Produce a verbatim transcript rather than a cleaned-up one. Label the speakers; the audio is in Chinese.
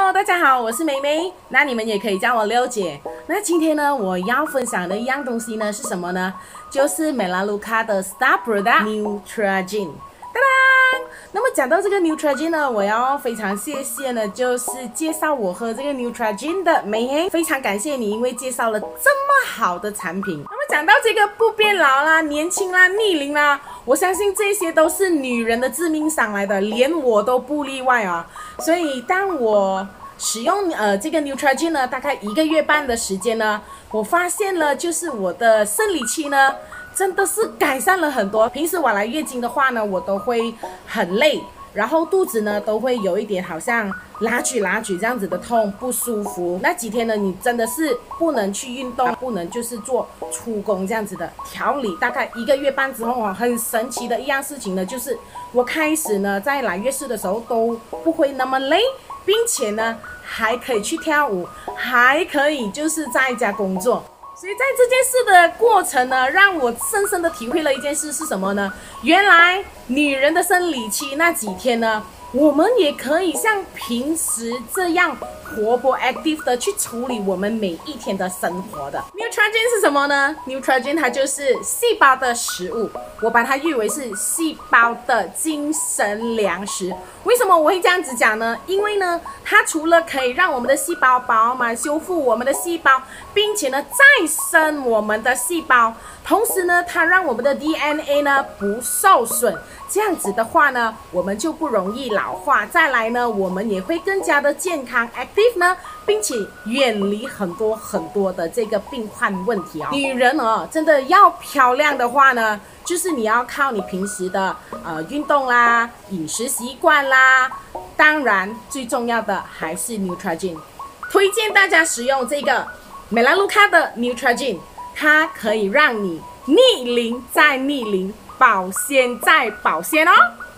Speaker 1: Hello， 大家好，我是梅梅，那你们也可以叫我六姐。那今天呢，我要分享的一样东西呢是什么呢？就是美兰卢卡的 Star Product Neutrogena。当当！那么讲到这个 Neutrogena 呢，我要非常谢谢呢，就是介绍我喝这个 Neutrogena 的梅黑，非常感谢你，因为介绍了这么好的产品。那么讲到这个不变老啦、年轻啦、逆龄啦，我相信这些都是女人的致命伤来的，连我都不例外啊。所以当我使用呃这个 Neutrogena 呢，大概一个月半的时间呢，我发现了就是我的生理期呢，真的是改善了很多。平时我来月经的话呢，我都会很累，然后肚子呢都会有一点好像拉举拉举这样子的痛，不舒服。那几天呢，你真的是不能去运动，不能就是做出工这样子的调理。大概一个月半之后啊，很神奇的一样事情呢，就是我开始呢在来月事的时候都不会那么累，并且呢还可以去跳舞，还可以就是在家工作。所以在这件事的过程呢，让我深深的体会了一件事是什么呢？原来女人的生理期那几天呢，我们也可以像平时这样活泼 active 的去处理我们每一天的生活的。Neutrogena 是什么呢？ Neutrogena 它就是细胞的食物，我把它誉为是细胞的精神粮食。为什么我会这样子讲呢？因为呢，它除了可以让我们的细胞饱满，修复我们的细胞，并且呢再生我们的细胞，同时呢，它让我们的 D N A 呢不受损。这样子的话呢，我们就不容易老化。再来呢，我们也会更加的健康 active 呢，并且远离很多很多的这个病患问题哦。女人哦，真的要漂亮的话呢，就是你要靠你平时的呃运动啦、饮食习惯啦，当然最重要的还是 Neutrogena。推荐大家使用这个美兰卢卡的 Neutrogena， 它可以让你逆龄再逆龄，保鲜再保鲜哦。